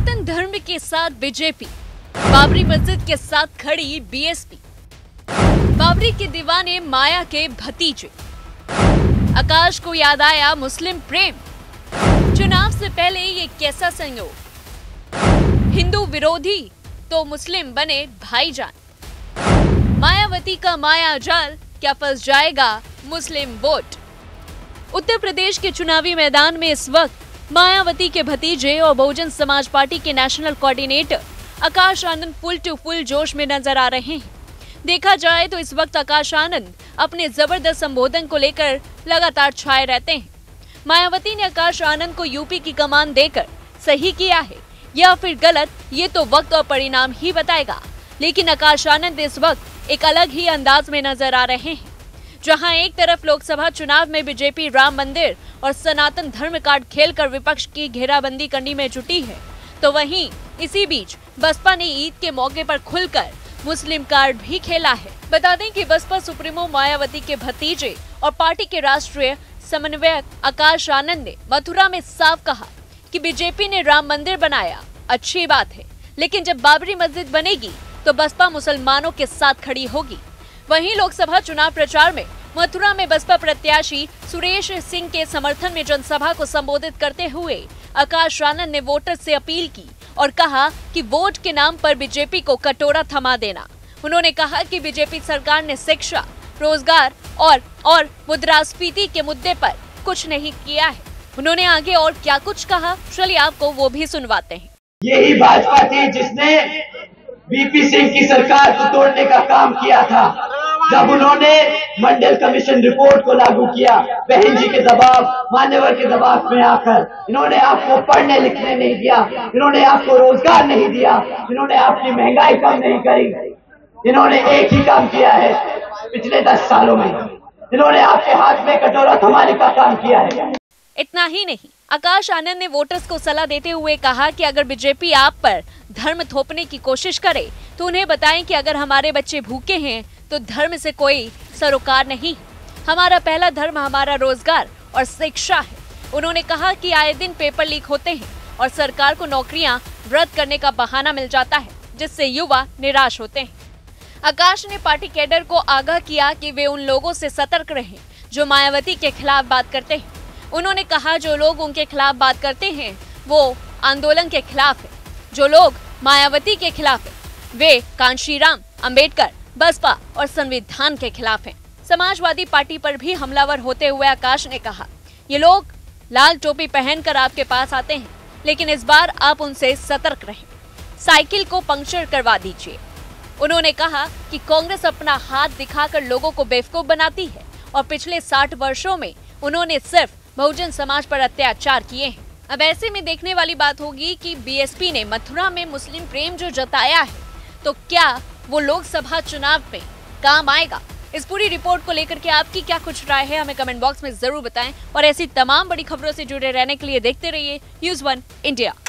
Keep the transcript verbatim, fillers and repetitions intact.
सनातन धर्म के साथ बीजेपी, बाबरी मस्जिद के साथ खड़ी बीएसपी, बाबरी के दीवाने माया के भतीजे, आकाश को याद आया मुस्लिम प्रेम। चुनाव से पहले ये कैसा संयोग, हिंदू विरोधी तो मुस्लिम बने भाईजान। मायावती का माया जाल, क्या फंस जाएगा मुस्लिम वोट। उत्तर प्रदेश के चुनावी मैदान में इस वक्त मायावती के भतीजे और बहुजन समाज पार्टी के national coordinator Akash Anand full to full जोश में नजर आ रहे हैं। देखा जाए तो इस वक्त आकाश आनंद अपने जबरदस्त संबोधन को लेकर लगातार छाए रहते हैं। मायावती ने आकाश आनंद को यूपी की कमान देकर सही किया है या फिर गलत, ये तो वक्त और परिणाम ही बताएगा। लेकिन आकाश आनंद इस वक्त एक अलग ही अंदाज में नजर आ रहे हैं। जहां एक तरफ लोकसभा चुनाव में बीजेपी राम मंदिर और सनातन धर्म कार्ड खेलकर विपक्ष की घेराबंदी करने में जुटी है, तो वहीं इसी बीच बसपा ने ईद के मौके पर खुलकर मुस्लिम कार्ड भी खेला है। बता दें कि बसपा सुप्रीमो मायावती के भतीजे और पार्टी के राष्ट्रीय समन्वयक आकाश आनंद ने मथुरा में साफ कहा कि बीजेपी ने राम मंदिर बनाया, अच्छी बात है, लेकिन जब बाबरी मस्जिद बनेगी तो बसपा मुसलमानों के साथ खड़ी होगी। वहीं लोकसभा चुनाव प्रचार में मथुरा में बसपा प्रत्याशी सुरेश सिंह के समर्थन में जनसभा को संबोधित करते हुए आकाश आनंद ने वोटर से अपील की और कहा कि वोट के नाम पर बीजेपी को कटोरा थमा देना। उन्होंने कहा कि बीजेपी सरकार ने शिक्षा, रोजगार और और मुद्रास्फीति के मुद्दे पर कुछ नहीं किया है। उन्होंने आगे और क्या कुछ कहा, चलिए आपको वो भी सुनवाते हैं। यही भाजपा थी जिसने बीपी सिंह की सरकार को तोड़ने का काम किया था। जब उन्होंने मंडल कमीशन रिपोर्ट को लागू किया, बहन जी के दबाव, मान्यवर के दबाव में आकर, इन्होंने आपको पढ़ने लिखने नहीं दिया, इन्होंने आपको रोजगार नहीं दिया, इन्होंने आपकी महंगाई कम नहीं करी। इन्होंने एक ही काम किया है पिछले दस सालों में, इन्होंने आपके हाथ में कटोरा थमाने का काम किया है। इतना ही नहीं, आकाश आनंद ने वोटर्स को सलाह देते हुए कहा कि अगर बीजेपी आप पर धर्म थोपने की कोशिश करे तो उन्हें बताएं कि अगर हमारे बच्चे भूखे हैं तो धर्म से कोई सरोकार नहीं। हमारा पहला धर्म हमारा रोजगार और शिक्षा है। उन्होंने कहा कि आए दिन पेपर लीक होते हैं और सरकार को नौकरियां रद्द करने का बहाना मिल जाता है, जिससे युवा निराश होते हैं। आकाश ने पार्टी कैडर को आगाह किया कि वे उन लोगों से सतर्क रहें जो मायावती के खिलाफ बात करते हैं। उन्होंने कहा जो लोग उनके खिलाफ बात करते हैं वो आंदोलन के खिलाफ है, जो लोग मायावती के खिलाफ है वे कांशीराम, अंबेडकर, बसपा और संविधान के खिलाफ हैं। समाजवादी पार्टी पर भी हमलावर होते हुए आकाश ने कहा, ये लोग लाल टोपी पहनकर आपके पास आते हैं, लेकिन इस बार आप उनसे सतर्क रहें, साइकिल को पंक्चर करवा दीजिए। उन्होंने कहा कि कांग्रेस अपना हाथ दिखाकर लोगों को बेवकूफ बनाती है और पिछले साठ वर्षों में उन्होंने सिर्फ बहुजन समाज पर अत्याचार किए हैं। अब ऐसे में देखने वाली बात होगी कि बीएसपी ने मथुरा में मुस्लिम प्रेम जो जताया है, तो क्या वो लोकसभा चुनाव में काम आएगा। इस पूरी रिपोर्ट को लेकर के आपकी क्या कुछ राय है, हमें कमेंट बॉक्स में जरूर बताएं और ऐसी तमाम बड़ी खबरों से जुड़े रहने के लिए देखते रहिए न्यूज़ वन इंडिया।